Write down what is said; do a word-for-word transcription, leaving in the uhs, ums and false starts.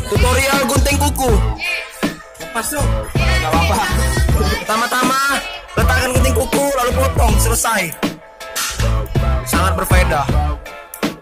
Tutorial gunting kuku. Masuk. Gak apa-apa. Pertama-tama letakkan gunting kuku lalu potong, selesai. Sangat berfaedah.